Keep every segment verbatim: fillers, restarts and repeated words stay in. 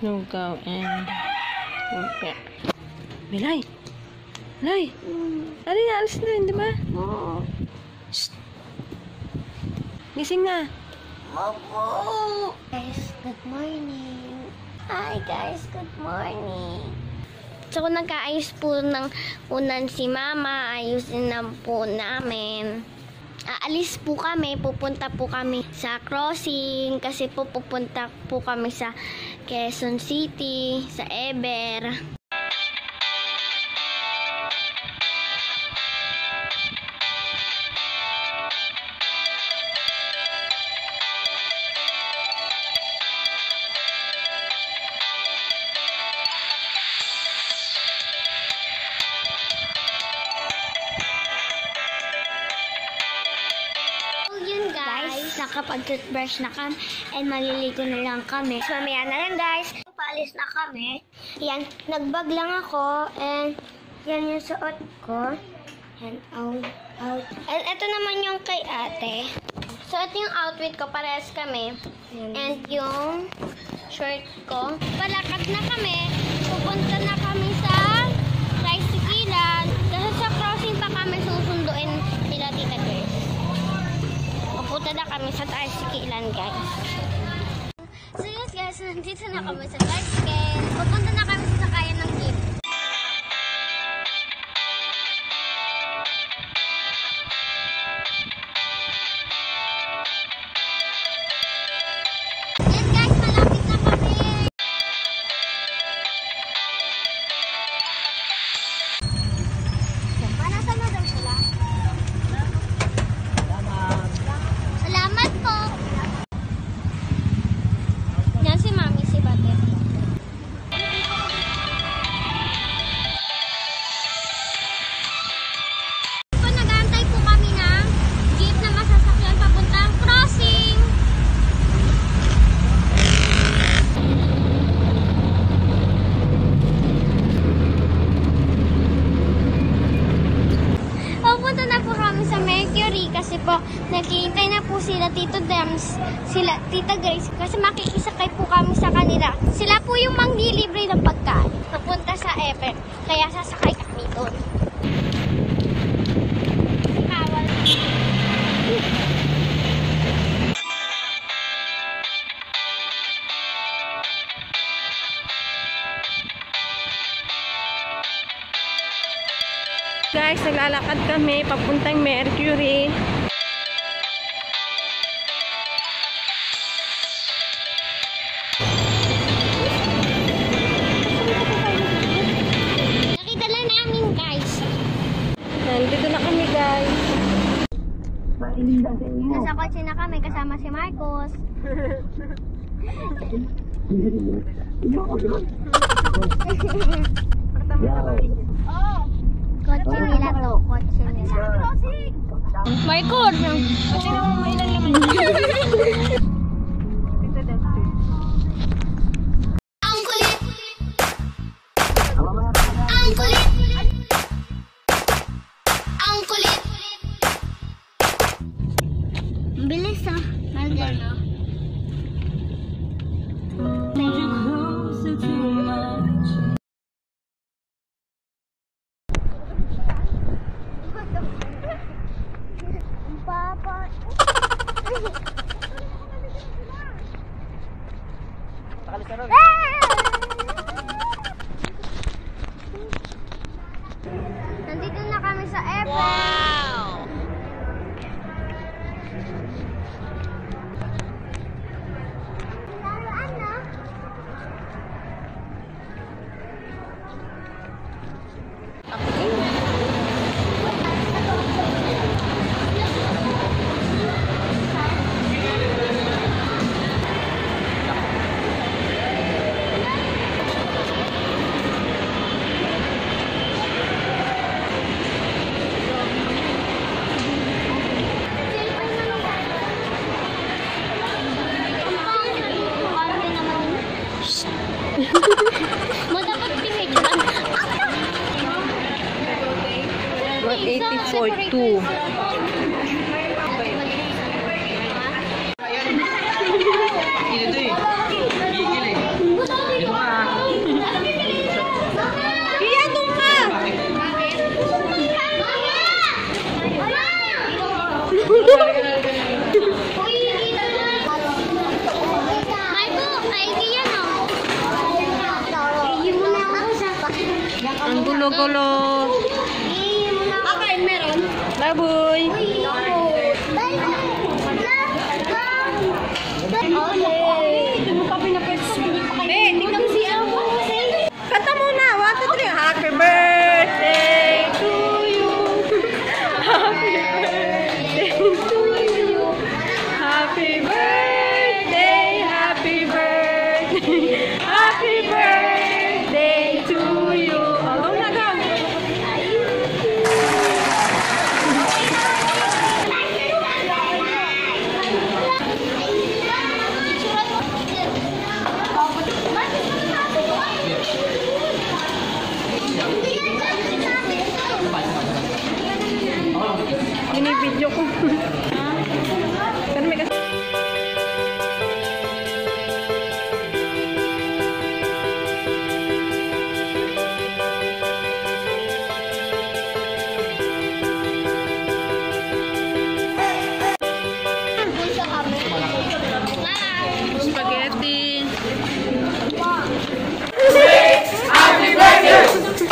lugaw, and lumpia. Bilay! Bilay! Ano na, alis na rin, di ba? Oo. Shh! Gising na! Opo! Guys, good morning! Hi guys, good morning! So, nagkaayos po ng unan si Mama. Ayusin na po namin. Aalis po kami. Pupunta po kami sa crossing. Kasi po pupunta po kami sa Quezon City, sa Eber. Nakapag-toothbrush na kami and maliligo na lang kami. So, mamaya na lang guys. Paalis na kami. Yan, nagbag lang ako and yan yung suot ko. And out, out. And ito naman yung kay ate. So, ito yung outfit ko. Parehas kami. And yung shirt ko. Palakad na kami. Pupunta na kami sa tricyclean. Kasi sa crossing pa kami susunduin nila Tita Grace. Pupunta na kami sa tricyclean, guys. So yes guys, nandito na kami sa tricycle. Pupunta na kami sa sakayan ng jeep. Yes guys, malapit na kami. Para sa madam sila. Salamat po. Yan si Mami, si Bate. Po, nag-aantay po kami ng jeep na masasakyan papuntang crossing. Papunta na po kami sa Mercury kasi po naghihintay na po sila Tito Dems, sila Tita Grace kasi makikisakay po kami sa kanila. Sila po yung manglilibre ng pagkain. Papunta sa Eber, kaya sasakay kami doon. Kawal. Guys, naglalakad kami papuntang Mercury. Nakita lang namin guys. Nandito na kami guys. Nasa kotse na kami kasama si Marcos. Oh, kotse nila to, kotse nila. Marcos! Kotse na mo ilan naman. Ang kulit! Ang kulit! Ang kulit! Ang bilis ah. Magano. Papa. Nandito na kami sa airport. Wow! Laruan na. one eighty for two. Ito eh. Gigil eh. gulo-gulo. Okay, meron. Baboy. Eh, tingnan mo siya. Kanta muna. One, two, three. Happy birthday to you. Happy birthday to you. Happy birthday, happy birthday. Happy birthday to you. Oh, go na, go. Binibidyo ko. Pero may kasi... Spaghetti. Happy birthday!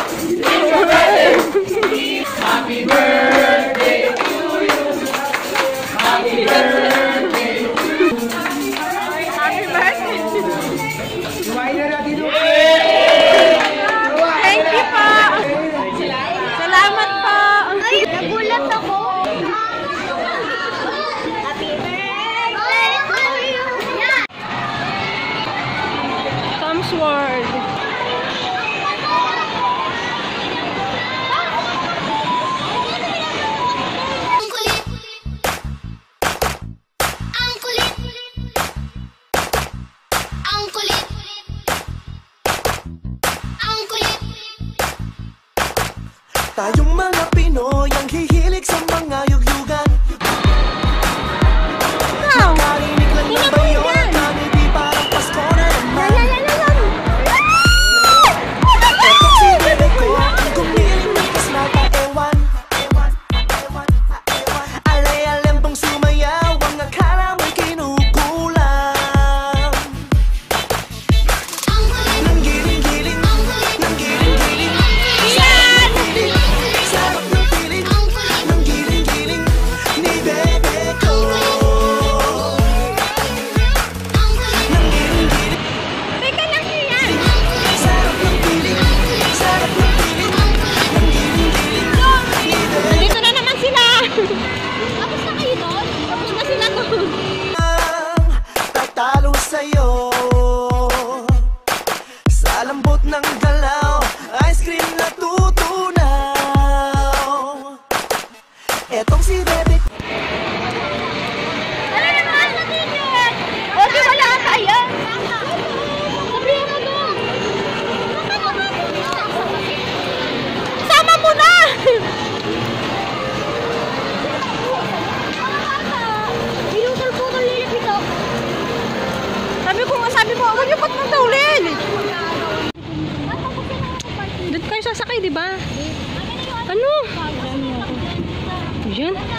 Happy birthday to you! Happy birthday! Happy birthday! Thank you po! Salamat po! Ay, nagulat ako. Happy birthday to you. Yan. Tom's World. Ang kulit. Ang kulit. Ang kulit. Ang kulit. Tayong mga Pinoy ang hihilig sa mga yugyugan. Wow! Narinig lang na ba yun? At hindi parang Pasko na naman. Etong si bebe ko ang gumiling ng kasnata ewan. Alay-alempong sumayaw ang akala mo'y kinukulang. Ang kulit. Nang giling-giling, nang giling-giling. Sarap ng piling, nang giling-giling ni bebe ko. Nang giling-giling, Teka lang yan! sarap ng piling, sarap ng piling, nang giling-giling ni bebe Dito na naman sila! Tapos na kayo doon? Tapos na sila to! ang tatalo sa'yo. Sa lambot ng galaw, ice cream na tutunaw. Etong si bebe Ano naman sa ticket? O, di wala ka tayo? Sabihin mo doon. Sama mo na! Pinutol-putol lilipit ako. Sabi ko nga, sabi mo, huwag niyo ba't mong taulin? Doon kayo sasakay, di ba? Ano? Yan.